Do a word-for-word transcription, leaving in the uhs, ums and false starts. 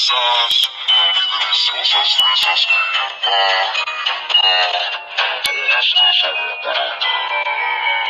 besas y deliciosas risas. Ah, ah, todo esto es algo para ti.